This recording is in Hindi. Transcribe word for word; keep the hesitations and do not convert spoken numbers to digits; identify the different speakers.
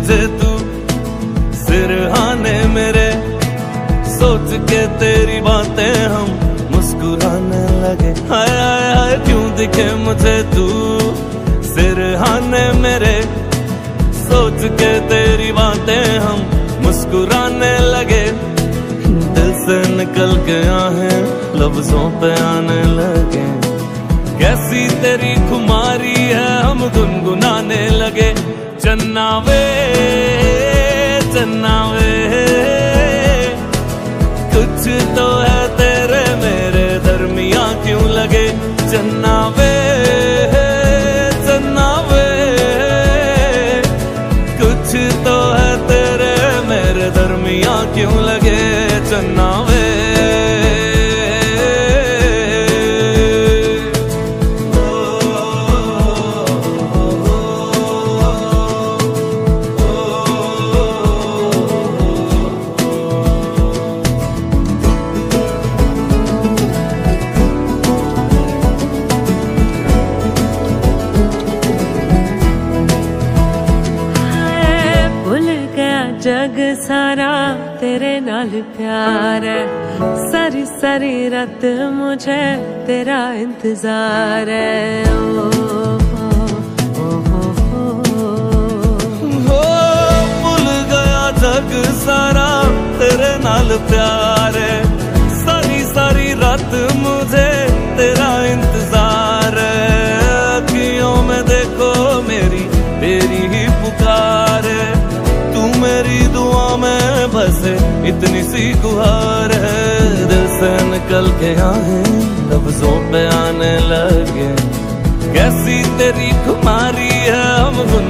Speaker 1: मुझे तू सिरहाने मेरे, सोच के तेरी बातें हम मुस्कुराने लगे। हाय हाय हाय क्यों दिखे मुझे तू सिरहाने मेरे, सोच के तेरी बातें हम मुस्कुराने लगे। दिल से निकल के आहें लफ्जों पे आने लगे। कैसी तेरी खुमारी है हम गुनगुनाने लगे। चन्ना वे चन्ना वे कुछ तो है तेरे मेरे दरमिया क्यों लगे। चन्ना वे चन्ना वे कुछ तो है तेरे मेरे दरमिया क्यों लगे। चन्ना वे
Speaker 2: जग सारा तेरे नाल प्यार है, सारी सारी रात मुझे तेरा इंतजार है। ओ, ओ, ओ, ओ,
Speaker 1: हो भूल गया जग सारा तेरे नाल प्यार है, सारी सारी रात मुझे तेरा इंतजार है। अखियों में देखो मेरी तेरी ही पुकार है, मेरी दुआ में बसे इतनी सी गुहार है। दिल से निकल के आहें लफ्जों पे आने लगे। कैसी तेरी खुमारी है हम